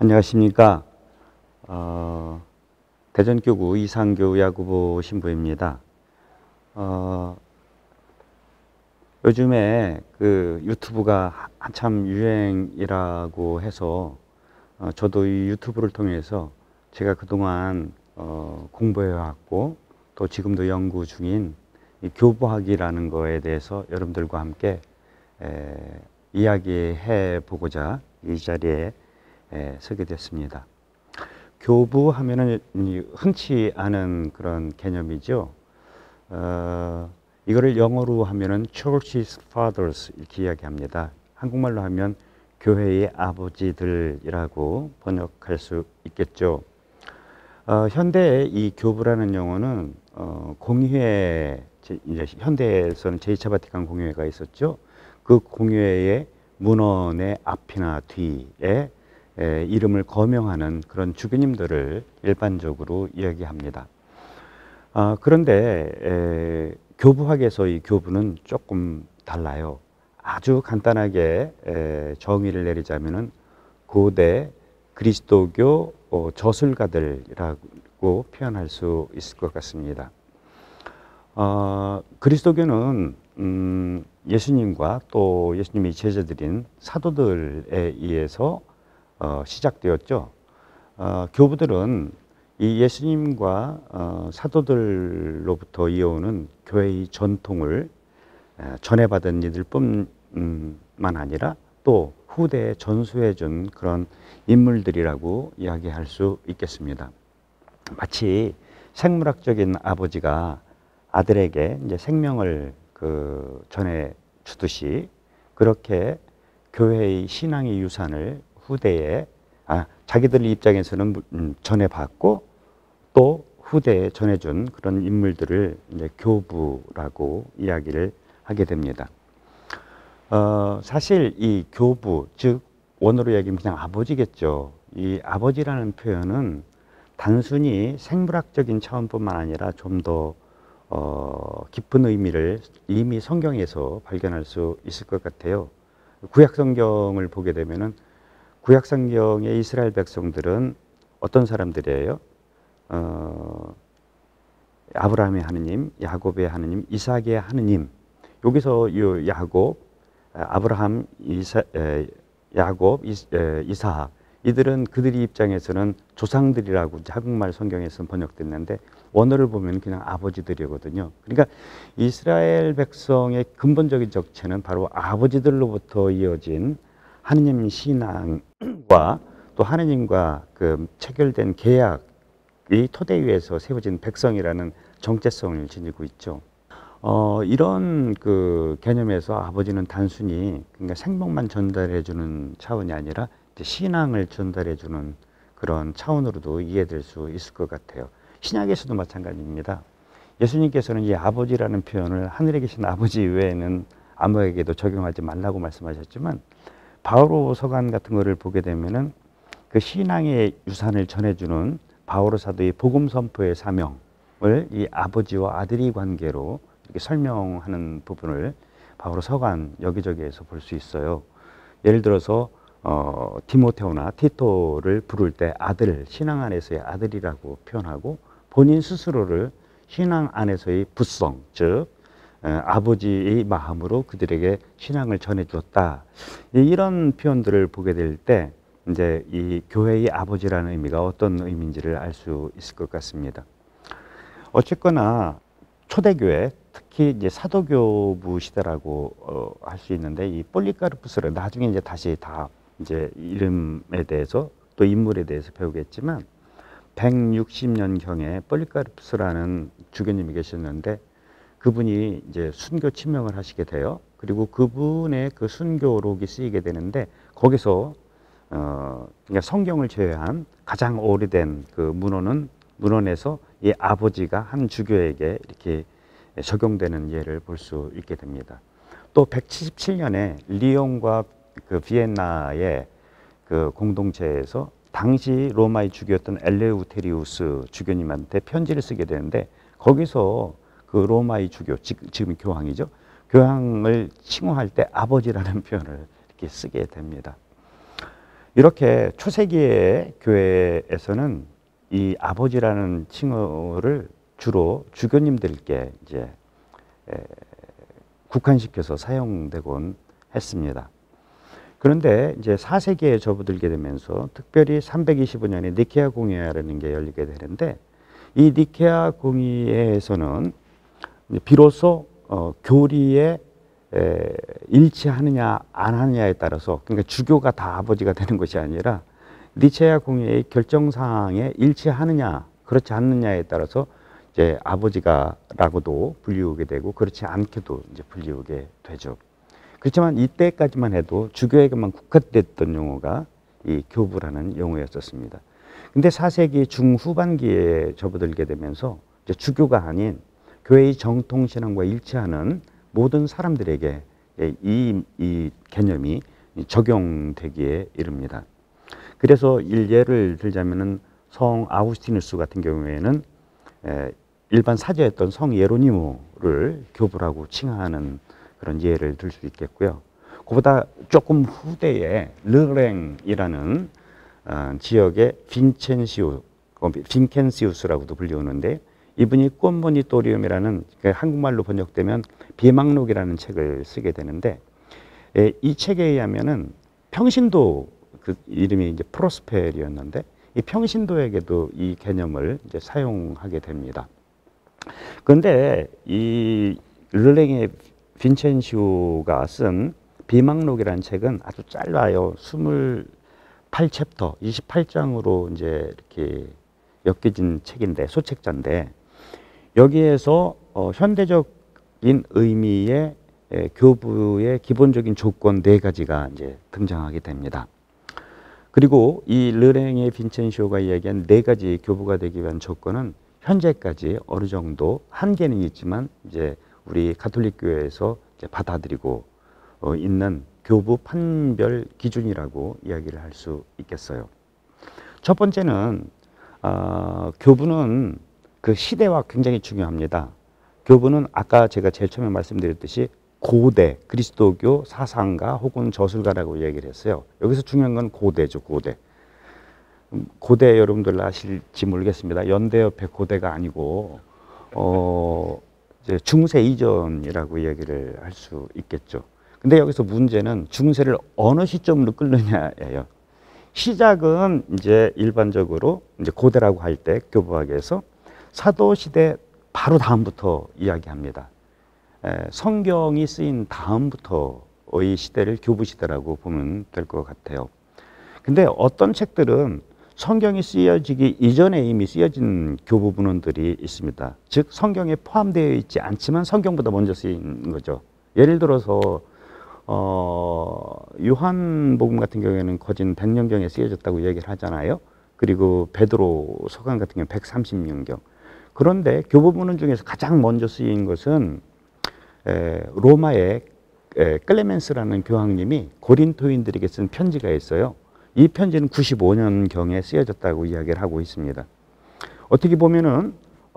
안녕하십니까. 대전교구 이상교 야구부 신부입니다. 요즘에 그 유튜브가 한참 유행이라고 해서 저도 이 유튜브를 통해서 제가 그동안 공부해 왔고 또 지금도 연구 중인 이 교부학이라는 거에 대해서 여러분들과 함께 이야기해 보고자 이 자리에 서게 됐습니다. 교부하면은 흔치 않은 그런 개념이죠. 이거를 영어로 하면은 Church's Fathers 이렇게 이야기합니다. 한국말로 하면 교회의 아버지들이라고 번역할 수 있겠죠. 현대의 이 교부라는 용어는 공의회, 이제 현대에서는 제2차 바티칸 공의회가 있었죠. 그 공의회의 문헌의 앞이나 뒤에 이름을 거명하는 그런 주교님들을 일반적으로 이야기합니다. 그런데 교부학에서 이 교부는 조금 달라요. 아주 간단하게 정의를 내리자면은 고대 그리스도교 저술가들이라고 표현할 수 있을 것 같습니다. 그리스도교는 예수님과 또 예수님의 제자들인 사도들에 의해서 시작되었죠. 교부들은 이 예수님과 사도들로부터 이어오는 교회의 전통을 전해받은 이들뿐만 아니라 또 후대에 전수해준 그런 인물들이라고 이야기할 수 있겠습니다. 마치 생물학적인 아버지가 아들에게 이제 생명을 전해 주듯이 그렇게 교회의 신앙의 유산을 후대에 자기들 입장에서는 전해받고 또 후대에 전해준 그런 인물들을 이제 교부라고 이야기를 하게 됩니다. 사실 이 교부, 즉 원어로 얘기하면 그냥 아버지겠죠. 이 아버지라는 표현은 단순히 생물학적인 차원뿐만 아니라 좀 더 깊은 의미를 이미 성경에서 발견할 수 있을 것 같아요. 구약 성경을 보게 되면은 구약 성경의 이스라엘 백성들은 어떤 사람들이에요? 아브라함의 하느님, 야곱의 하느님, 이삭의 하느님. 여기서 이 야곱, 아브라함, 야곱, 이삭, 이들은 그들이 입장에서는 조상들이라고 한국말 성경에서는 번역됐는데 원어를 보면 그냥 아버지들이거든요. 그러니까 이스라엘 백성의 근본적인 정체는 바로 아버지들로부터 이어진 하느님 신앙과 또 하느님과 그 체결된 계약의 토대 위에서 세워진 백성이라는 정체성을 지니고 있죠. 이런 그 개념에서 아버지는 단순히 그러니까 생명만 전달해 주는 차원이 아니라 신앙을 전달해 주는 그런 차원으로도 이해될 수 있을 것 같아요. 신약에서도 마찬가지입니다. 예수님께서는 이 아버지라는 표현을 하늘에 계신 아버지 외에는 아무에게도 적용하지 말라고 말씀하셨지만 바오로 서간 같은 거를 보게 되면은 그 신앙의 유산을 전해주는 바오로 사도의 복음 선포의 사명을 이 아버지와 아들의 관계로 이렇게 설명하는 부분을 바오로 서간 여기저기에서 볼 수 있어요. 예를 들어서 디모테오나 티토를 부를 때 아들, 신앙 안에서의 아들이라고 표현하고 본인 스스로를 신앙 안에서의 부성, 즉 아버지의 마음으로 그들에게 신앙을 전해주었다. 이런 표현들을 보게 될 때 이제 이 교회의 아버지라는 의미가 어떤 의미인지를 알 수 있을 것 같습니다. 어쨌거나 초대교회, 특히 이제 사도교부 시대라고 할 수 있는데 이 폴리카르푸스를 나중에 이제 다시 다 이제 이름에 대해서 또 인물에 대해서 배우겠지만 160년경에 폴리카르푸스라는 주교님이 계셨는데 그분이 이제 순교 침명을 하시게 돼요. 그리고 그분의 그 순교록이 쓰이게 되는데 거기서 그러니까 성경을 제외한 가장 오래된 그 문헌에서 이 아버지가 한 주교에게 이렇게 적용되는 예를 볼 수 있게 됩니다. 또 177년에 리옹과 그 비엔나의 그 공동체에서 당시 로마의 주교였던 엘레우테리우스 주교님한테 편지를 쓰게 되는데 거기서 그 로마의 주교, 지금 교황이죠. 교황을 칭호할 때 아버지라는 표현을 이렇게 쓰게 됩니다. 이렇게 초세기의 교회에서는 이 아버지라는 칭호를 주로 주교님들께 이제 국한시켜서 사용되곤 했습니다. 그런데 이제 4세기에 접어들게 되면서 특별히 325년에 니케아 공의회라는 게 열리게 되는데, 이 니케아 공의회에서는 비로소 교리에 일치하느냐 안 하느냐에 따라서, 그러니까 주교가 다 아버지가 되는 것이 아니라 니케아 공의회의 결정사항에 일치하느냐 그렇지 않느냐에 따라서 이제 아버지가라고도 불리우게 되고 그렇지 않게도 이제 불리우게 되죠. 그렇지만 이때까지만 해도 주교에게만 국한됐던 용어가 이 교부라는 용어였었습니다. 근데 4세기 중후반기에 접어들게 되면서 이제 주교가 아닌 교회의 정통신앙과 일치하는 모든 사람들에게 이 개념이 적용되기에 이릅니다. 그래서 예를 들자면은 성 아우구스티누스 같은 경우에는 일반 사제였던 성 예로니모를 교부라고 칭하는 그런 예를 들 수 있겠고요. 그보다 조금 후대에 르랭이라는 지역의 빈켄시우스라고도 불리우는데, 이분이 꼼보니토리움이라는 한국말로 번역되면 비망록이라는 책을 쓰게 되는데, 이 책에 의하면은 평신도, 그 이름이 이제 프로스페리였는데 이 평신도에게도 이 개념을 이제 사용하게 됩니다. 그런데 이 르랭의 빈첸시오가 쓴 비망록이라는 책은 아주 짧아요. 28챕터, 28장으로 이제 이렇게 엮여진 책인데, 소책자인데, 여기에서 현대적인 의미의 교부의 기본적인 조건 4가지가 이제 등장하게 됩니다. 그리고 이 르랭의 빈첸시오가 이야기한 4가지 교부가 되기 위한 조건은 현재까지 어느 정도 한계는 있지만 이제 우리 가톨릭 교회에서 이제 받아들이고 있는 교부 판별 기준이라고 이야기를 할 수 있겠어요. 첫 번째는 교부는 그 시대와 굉장히 중요합니다. 교부는 아까 제가 제일 처음에 말씀드렸듯이 고대 그리스도교 사상가 혹은 저술가라고 얘기를 했어요. 여기서 중요한 건 고대죠. 고대 여러분들 아실지 모르겠습니다. 연대 옆에 고대가 아니고 이제 중세 이전이라고 얘기를 할 수 있겠죠. 근데 여기서 문제는 중세를 어느 시점으로 끌느냐예요. 시작은 이제 일반적으로 이제 고대라고 할 때 교부학에서 사도 시대 바로 다음부터 이야기합니다. 성경이 쓰인 다음부터의 시대를 교부 시대라고 보면 될 것 같아요. 근데 어떤 책들은 성경이 쓰여지기 이전에 이미 쓰여진 교부 문헌들이 있습니다. 즉 성경에 포함되어 있지 않지만 성경보다 먼저 쓰인 거죠. 예를 들어서 요한복음 같은 경우에는 거진 100년경에 쓰여졌다고 얘기를 하잖아요. 그리고 베드로 서강 같은 경우는 130년경. 그런데 교부 문헌 중에서 가장 먼저 쓰인 것은 로마의 클레멘스라는 교황님이 고린토인들에게 쓴 편지가 있어요. 이 편지는 95년경에 쓰여졌다고 이야기를 하고 있습니다. 어떻게 보면은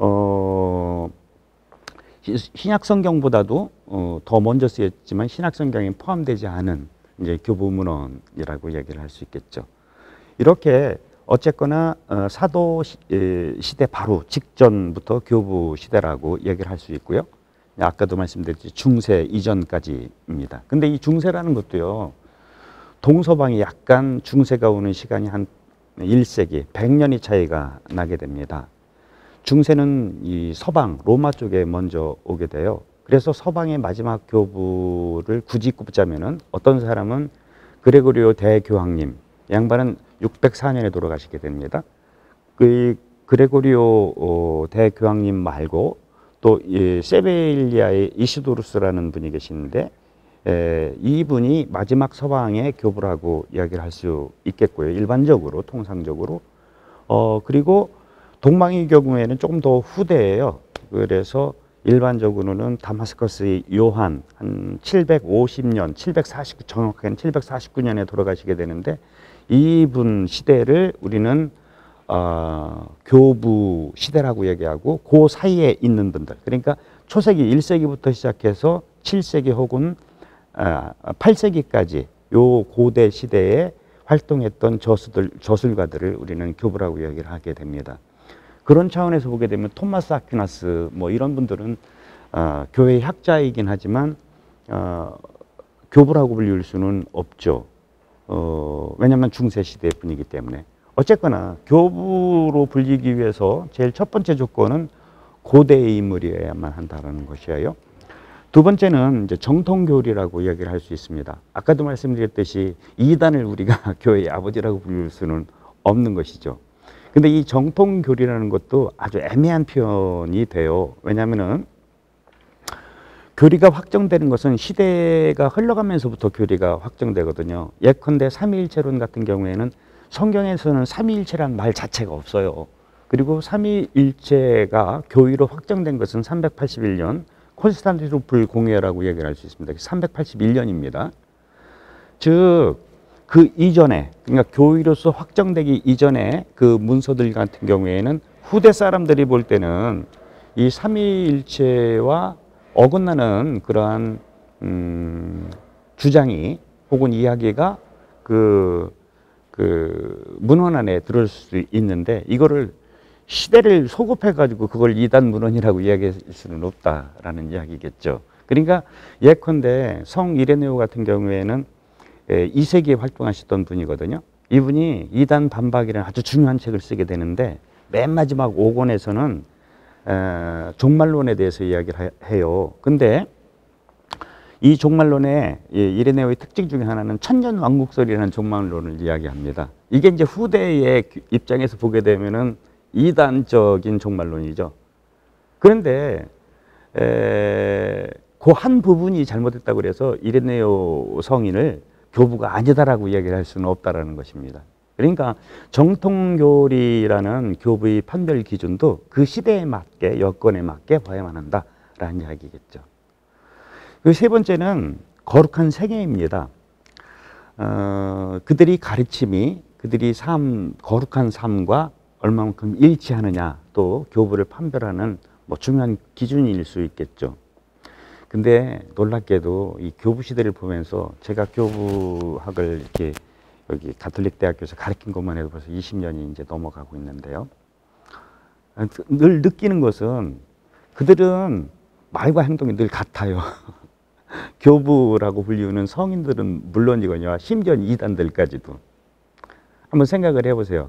신약 성경보다도 더 먼저 쓰였지만 신약 성경에 포함되지 않은 이제 교부 문헌이라고 얘기를 할 수 있겠죠. 이렇게 어쨌거나 사도 시대 바로 직전부터 교부 시대라고 얘기를 할 수 있고요. 아까도 말씀드렸듯이 중세 이전까지입니다. 근데 이 중세라는 것도요, 동서방이 약간 중세가 오는 시간이 한 1세기, 100년이 차이가 나게 됩니다. 중세는 이 서방, 로마 쪽에 먼저 오게 돼요. 그래서 서방의 마지막 교부를 굳이 꼽자면은 어떤 사람은 그레고리오 대교황님, 양반은 604년에 돌아가시게 됩니다. 그 그레고리오 대교황님 말고 또 세베일리아의 이시도루스라는 분이 계시는데 이분이 마지막 서방의 교부라고 이야기를 할 수 있겠고요. 일반적으로, 통상적으로. 그리고 동방의 경우에는 조금 더 후대예요. 그래서 일반적으로는 다마스커스의 요한 한 750년, 정확하게는 749년에 돌아가시게 되는데 이분 시대를 우리는 교부 시대라고 얘기하고 그 사이에 있는 분들, 그러니까 초세기 1세기부터 시작해서 7세기 혹은 8세기까지 요 고대 시대에 활동했던 저술가들을 우리는 교부라고 이야기를 하게 됩니다. 그런 차원에서 보게 되면 토마스 아퀴나스 뭐 이런 분들은 교회의 학자이긴 하지만 교부라고 불릴 수는 없죠. 왜냐하면 중세 시대 분이기 때문에. 어쨌거나 교부로 불리기 위해서 제일 첫 번째 조건은 고대의 인물이어야만 한다는 것이에요. 두 번째는 이제 정통교리라고 이야기를 할 수 있습니다. 아까도 말씀드렸듯이 이단을 우리가 교회의 아버지라고 부를 수는 없는 것이죠. 근데 이 정통교리라는 것도 아주 애매한 표현이 돼요. 왜냐하면은 교리가 확정되는 것은 시대가 흘러가면서부터 교리가 확정되거든요. 예컨대 삼위일체론 같은 경우에는 성경에서는 삼위일체란 말 자체가 없어요. 그리고 삼위일체가 교의로 확정된 것은 381년 콘스탄티노플 공회라고 얘기를 할 수 있습니다. 381년입니다. 즉, 그 이전에, 그러니까 교의로서 확정되기 이전에 그 문서들 같은 경우에는 후대 사람들이 볼 때는 이 삼위일체와 어긋나는 그러한 주장이 혹은 이야기가 그 문헌 안에 들어올 수 있는데 이거를 시대를 소급해가지고 그걸 이단 문헌이라고 이야기할 수는 없다라는 이야기겠죠. 그러니까 예컨대 성 이레네오 같은 경우에는 2세기에 활동하셨던 분이거든요. 이분이 이단 반박이라는 아주 중요한 책을 쓰게 되는데 맨 마지막 5권에서는 종말론에 대해서 이야기를 해요. 근데 이 종말론의 이레네오의 특징 중에 하나는 천년왕국설이라는 종말론을 이야기합니다. 이게 이제 후대의 입장에서 보게 되면은 이단적인 종말론이죠. 그런데 그 한 부분이 잘못됐다고 그래서 이레네오 성인을 교부가 아니다라고 이야기를 할 수는 없다라는 것입니다. 그러니까 정통교리라는 교부의 판별 기준도 그 시대에 맞게 여건에 맞게 봐야만 한다라는 이야기겠죠. 그 세 번째는 거룩한 생애입니다. 그들이 가르침이 그들이 거룩한 삶과 얼마만큼 일치하느냐 또 교부를 판별하는 뭐 중요한 기준일 수 있겠죠. 근데 놀랍게도 이 교부 시대를 보면서 제가 교부학을 이렇게 여기 가톨릭 대학교에서 가르친 것만 해도 벌써 20년이 이제 넘어가고 있는데요. 늘 느끼는 것은 그들은 말과 행동이 늘 같아요. 교부라고 불리우는 성인들은 물론이거니와 심지어 이단들까지도. 한번 생각을 해보세요.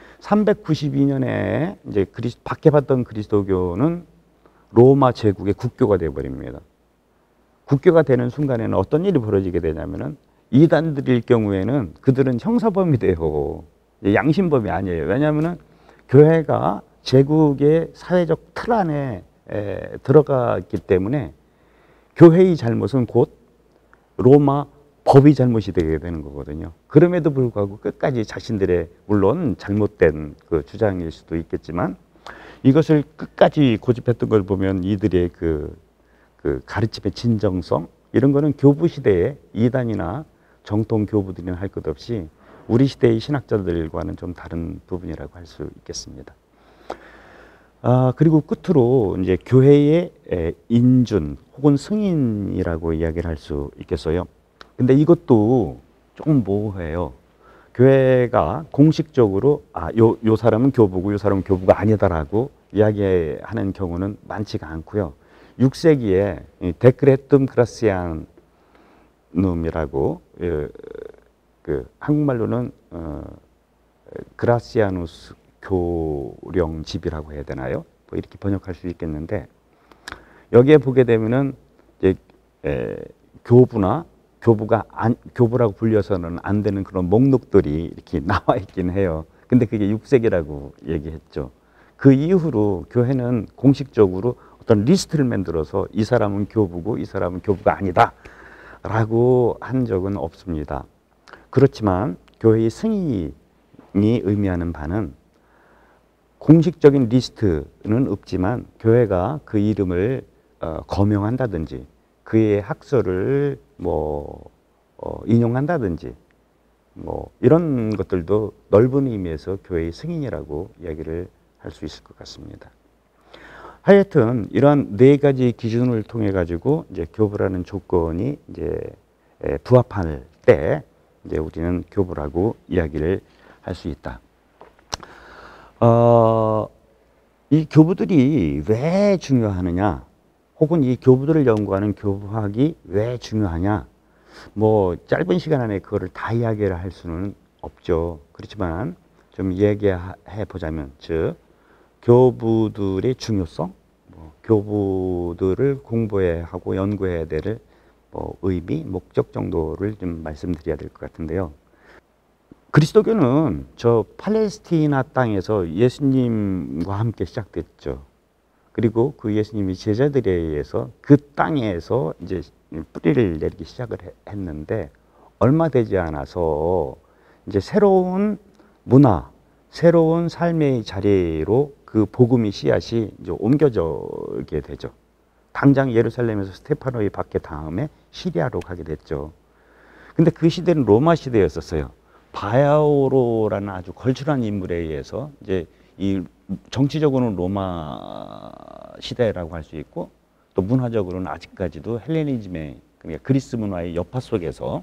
392년에 이제 박해받던 그리스도교는 로마 제국의 국교가 되어버립니다. 국교가 되는 순간에는 어떤 일이 벌어지게 되냐면은 이단들일 경우에는 그들은 형사범이 돼요. 양심범이 아니에요. 왜냐하면은 교회가 제국의 사회적 틀 안에 들어갔기 때문에 교회의 잘못은 곧 로마 법이 잘못이 되게 되는 거거든요. 그럼에도 불구하고 끝까지 자신들의 물론 잘못된 그 주장일 수도 있겠지만 이것을 끝까지 고집했던 걸 보면 이들의 그 가르침의 진정성 이런 거는 교부 시대에 이단이나 정통 교부들이나 할 것 없이 우리 시대의 신학자들과는 좀 다른 부분이라고 할 수 있겠습니다. 그리고 끝으로 이제 교회의 인준 혹은 승인이라고 이야기를 할 수 있겠어요. 근데 이것도 조금 모호해요. 교회가 공식적으로 요 사람은 교부고 요 사람은 교부가 아니다라고 이야기하는 경우는 많지가 않고요. 6세기에 데크레툼 그라시아눔이라고 그 한국말로는 그라시아누스 교령집이라고 해야 되나요? 뭐 이렇게 번역할 수 있겠는데 여기에 보게 되면은 이제 교부나 교부라고 불려서는 안 되는 그런 목록들이 이렇게 나와 있긴 해요. 근데 그게 6세기라고 얘기했죠. 그 이후로 교회는 공식적으로 어떤 리스트를 만들어서 이 사람은 교부고 이 사람은 교부가 아니다 라고 한 적은 없습니다. 그렇지만 교회의 승인이 의미하는 바는 공식적인 리스트는 없지만 교회가 그 이름을 거명한다든지 그의 학설을 인용한다든지 이런 것들도 넓은 의미에서 교회의 승인이라고 이야기를 할 수 있을 것 같습니다. 하여튼 이런 네 가지 기준을 통해 가지고 이제 교부라는 조건이 이제 부합할 때 이제 우리는 교부라고 이야기를 할 수 있다. 이 교부들이 왜 중요하느냐, 혹은 이 교부들을 연구하는 교부학이 왜 중요하냐, 뭐 짧은 시간 안에 그거를 다 이야기를 할 수는 없죠. 그렇지만 좀 얘기해 보자면, 즉 교부들의 중요성, 교부들을 공부해야 하고 연구해야 될 의미, 목적 정도를 좀 말씀드려야 될 것 같은데요. 그리스도교는 저 팔레스티나 땅에서 예수님과 함께 시작됐죠. 그리고 그 예수님이 제자들에 의해서 그 땅에서 이제 뿌리를 내리기 시작을 했는데, 얼마 되지 않아서 이제 새로운 문화, 새로운 삶의 자리로 그 복음의 씨앗이 이제 옮겨지게 되죠. 당장 예루살렘에서 스테파노의 박해 다음에 시리아로 가게 됐죠. 근데 그 시대는 로마 시대였었어요. 바야오로라는 아주 걸출한 인물에 의해서 이제 이 정치적으로는 로마 시대라고 할 수 있고, 또 문화적으로는 아직까지도 헬레니즘의, 그러니까 그리스 문화의 여파 속에서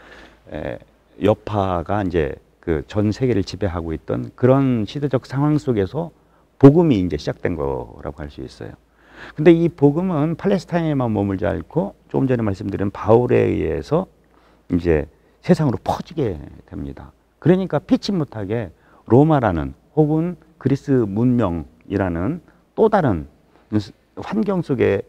여파가 이제 그 전 세계를 지배하고 있던 그런 시대적 상황 속에서 복음이 이제 시작된 거라고 할 수 있어요. 근데 이 복음은 팔레스타인에만 머물지 않고 조금 전에 말씀드린 바울에 의해서 이제 세상으로 퍼지게 됩니다. 그러니까 피치 못하게 로마라는, 혹은 그리스 문명이라는 또 다른 환경 속에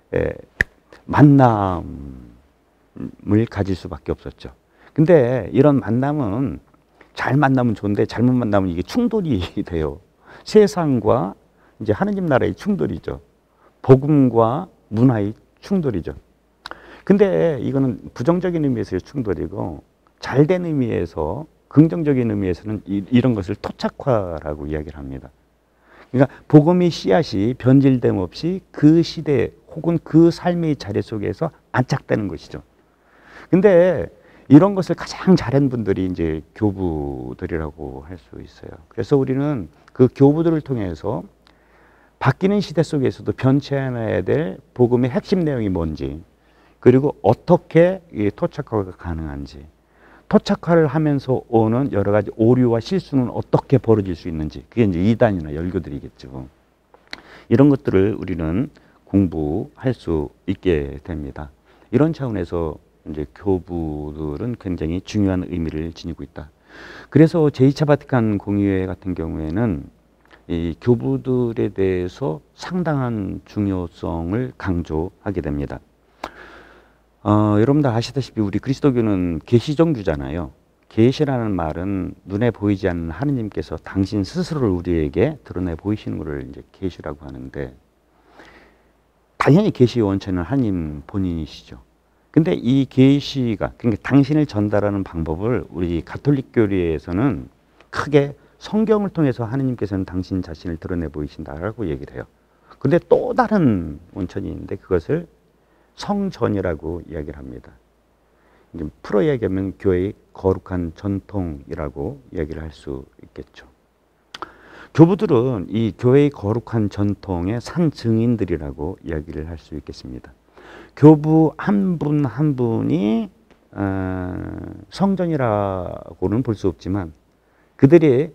만남을 가질 수밖에 없었죠. 근데 이런 만남은 잘 만나면 좋은데 잘못 만나면 이게 충돌이 돼요. 세상과 이제 하느님 나라의 충돌이죠. 복음과 문화의 충돌이죠. 근데 이거는 부정적인 의미에서의 충돌이고, 잘된 의미에서, 긍정적인 의미에서는 이런 것을 토착화라고 이야기를 합니다. 그러니까 복음의 씨앗이 변질됨 없이 그 시대 혹은 그 삶의 자리 속에서 안착되는 것이죠. 근데 이런 것을 가장 잘한 분들이 이제 교부들이라고 할 수 있어요. 그래서 우리는 그 교부들을 통해서 바뀌는 시대 속에서도 변치 않아야 될 복음의 핵심 내용이 뭔지, 그리고 어떻게 토착화가 가능한지, 토착화를 하면서 오는 여러 가지 오류와 실수는 어떻게 벌어질 수 있는지, 그게 이제 이단이나 열교들이겠죠. 이런 것들을 우리는 공부할 수 있게 됩니다. 이런 차원에서 이제 교부들은 굉장히 중요한 의미를 지니고 있다. 그래서 제2차 바티칸 공의회 같은 경우에는 이 교부들에 대해서 상당한 중요성을 강조하게 됩니다. 여러분들 아시다시피 우리 그리스도교는 계시종교잖아요. 계시라는 말은 눈에 보이지 않는 하느님께서 당신 스스로를 우리에게 드러내 보이시는 것을 이제 계시라고 하는데, 당연히 계시의 원천은 하느님 본인이시죠. 근데 이 계시가, 그러니까 당신을 전달하는 방법을 우리 가톨릭 교리에서는 크게 성경을 통해서 하느님께서는 당신 자신을 드러내 보이신다라고 얘기를 해요. 근데 또 다른 원천이 있는데 그것을 성전이라고 이야기를 합니다. 이제 풀어 이야기하면 교회의 거룩한 전통이라고 이야기를 할 수 있겠죠. 교부들은 이 교회의 거룩한 전통의 산 증인들이라고 이야기를 할 수 있겠습니다. 교부 한 분 한 분이 성전이라고는 볼 수 없지만, 그들의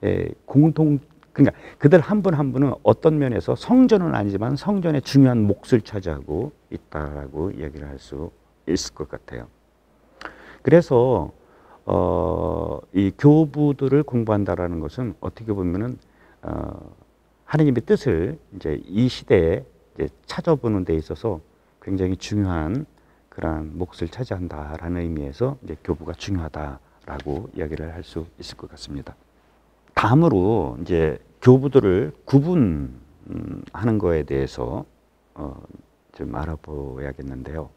그러니까 그들 한 분 한 분은 어떤 면에서 성전은 아니지만 성전의 중요한 몫을 차지하고 있다라고 이야기를 할 수 있을 것 같아요. 그래서 이 교부들을 공부한다라는 것은 어떻게 보면은 하나님의 뜻을 이제 이 시대에 이제 찾아보는 데 있어서 굉장히 중요한 그러한 몫을 차지한다라는 의미에서 이제 교부가 중요하다라고 이야기를 할 수 있을 것 같습니다. 다음으로 이제 교부들을 구분하는 거에 대해서 좀 알아보야겠는데요.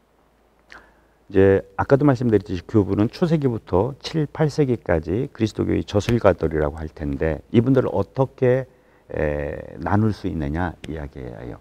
이제 아까도 말씀드렸듯이 교부는 초세기부터 7, 8세기까지 그리스도교의 저술가들이라고 할 텐데, 이분들을 어떻게 나눌 수 있느냐 이야기예요.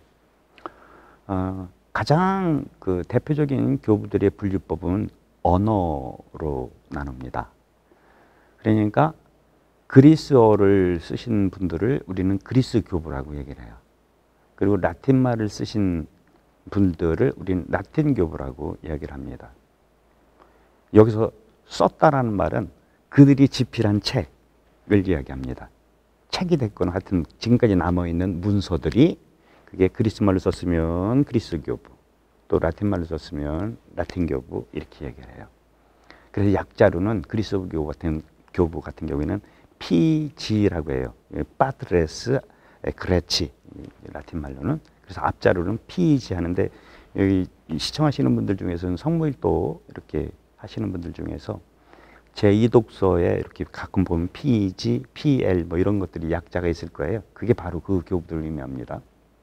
가장 그 대표적인 교부들의 분류법은 언어로 나눕니다. 그러니까 그리스어를 쓰신 분들을 우리는 그리스 교부라고 얘기를 해요. 그리고 라틴말을 쓰신 분들을 우리는 라틴 교부라고 이야기를 합니다. 여기서 썼다라는 말은 그들이 집필한 책을 이야기합니다. 책이 됐거나 하여튼 지금까지 남아있는 문서들이 그게 그리스 말로 썼으면 그리스 교부, 또 라틴 말로 썼으면 라틴 교부 이렇게 얘기를 해요. 그래서 약자로는 그리스 교부 같은 경우에는 PG라고 해요. 파트레스 그레치 라틴 말로는. 그래서 앞자로는 PG 하는데 여기 시청하시는 분들 중에서는 성무일도 이렇게 하시는 분들 중에서 제2독서에 이렇게 가끔 보면 PG, PL 뭐 이런 것들이 약자가 있을 거예요. 그게 바로 그 교부들을 의미합니다.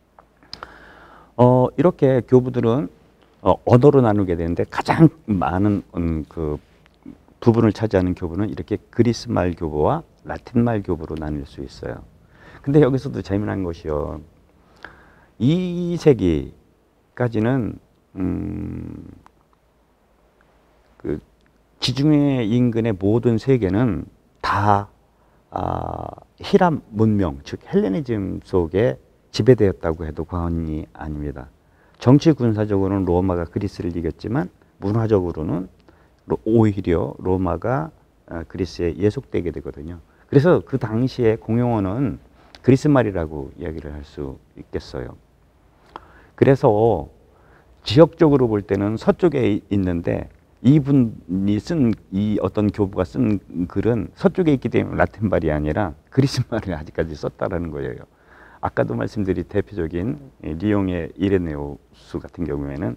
이렇게 교부들은 언어로 나누게 되는데 가장 많은 그 부분을 차지하는 교부는 이렇게 그리스 말 교부와 라틴 말 교부로 나눌 수 있어요. 근데 여기서도 재미난 것이요. 2세기까지는 그 지중해 인근의 모든 세계는 다 히랍 문명, 즉 헬레니즘 속에 지배되었다고 해도 과언이 아닙니다. 정치 군사적으로는 로마가 그리스를 이겼지만 문화적으로는 오히려 로마가 그리스에 예속되게 되거든요. 그래서 그 당시에 공용어는 그리스 말이라고 이야기를 할 수 있겠어요. 그래서 지역적으로 볼 때는 서쪽에 있는데 이분이 쓴 이 어떤 교부가 쓴 글은 서쪽에 있기 때문에 라틴 말이 아니라 그리스 말을 아직까지 썼다라는 거예요. 아까도 말씀드린 대표적인 리옹의 이레네우스 같은 경우에는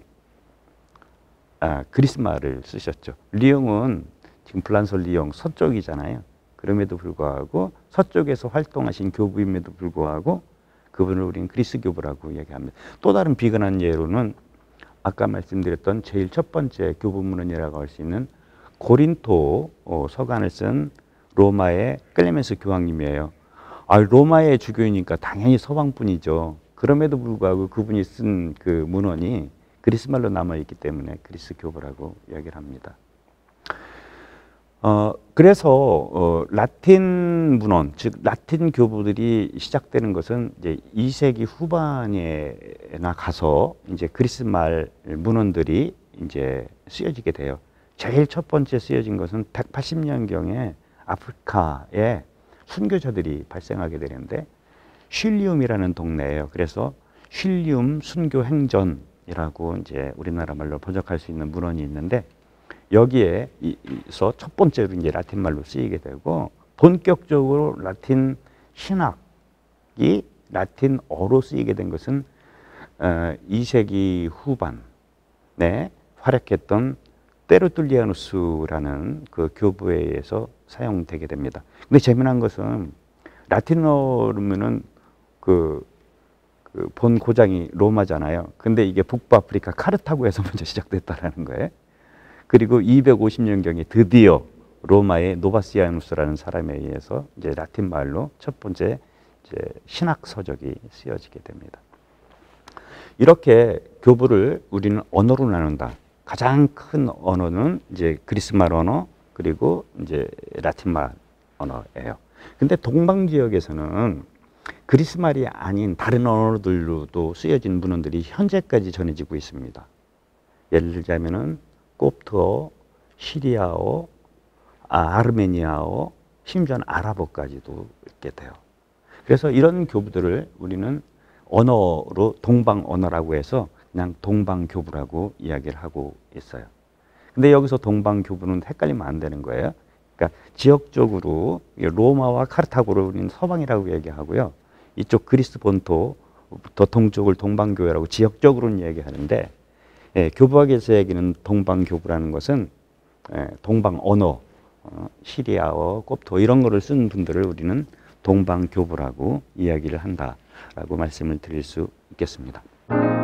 그리스 말을 쓰셨죠. 리옹은 지금 프랑스 리옹 서쪽이잖아요. 그럼에도 불구하고 서쪽에서 활동하신 교부임에도 불구하고 그분을 우리는 그리스 교부라고 이야기합니다. 또 다른 비근한 예로는 아까 말씀드렸던 제일 첫 번째 교부문헌이라고 할 수 있는 고린토 서간을 쓴 로마의 클레멘스 교황님이에요. 로마의 주교이니까 당연히 서방분이죠. 그럼에도 불구하고 그분이 쓴 그 문헌이 그리스 말로 남아있기 때문에 그리스 교부라고 이야기를 합니다. 그래서 라틴 문헌, 즉 라틴 교부들이 시작되는 것은 이제 2세기 후반에나 가서 이제 그리스 말 문헌들이 이제 쓰여지게 돼요. 제일 첫 번째 쓰여진 것은 180년경에 아프리카에 순교자들이 발생하게 되는데 쉴리움이라는 동네예요. 그래서 쉴리움 순교 행전이라고 이제 우리나라 말로 번역할 수 있는 문헌이 있는데 여기에서 첫 번째로 이제 라틴 말로 쓰이게 되고 본격적으로 라틴 신학이 라틴어로 쓰이게 된 것은 2세기 후반에 활약했던 테르툴리아누스라는 그 교부에 의해서 사용되게 됩니다. 근데 재미난 것은 라틴어로면은 본 고장이 로마잖아요. 근데 이게 북부아프리카 카르타고에서 먼저 시작됐다라는 거예요. 그리고 250년경에 드디어 로마의 노바시아누스라는 사람에 의해서 이제 라틴 말로 첫 번째 이제 신학 서적이 쓰여지게 됩니다. 이렇게 교부를 우리는 언어로 나눈다. 가장 큰 언어는 이제 그리스 말 언어 그리고 이제 라틴 말 언어예요. 근데 동방 지역에서는 그리스 말이 아닌 다른 언어들로도 쓰여진 문헌들이 현재까지 전해지고 있습니다. 예를 들자면은 콥트어, 시리아어, 아르메니아어, 심지어는 아랍어까지도 있게 돼요. 그래서 이런 교부들을 우리는 언어로 동방 언어라고 해서 그냥 동방 교부라고 이야기를 하고 있어요. 근데 여기서 동방 교부는 헷갈리면 안 되는 거예요. 그러니까 지역적으로 로마와 카르타고를 우리는 서방이라고 얘기하고요. 이쪽 그리스 본토부터 동쪽을 동방교회라고 지역적으로는 얘기하는데 교부학에서 얘기하는 동방교부라는 것은 동방 언어, 시리아어, 콥토 이런 거를 쓴 분들을 우리는 동방교부라고 이야기를 한다라고 말씀을 드릴 수 있겠습니다.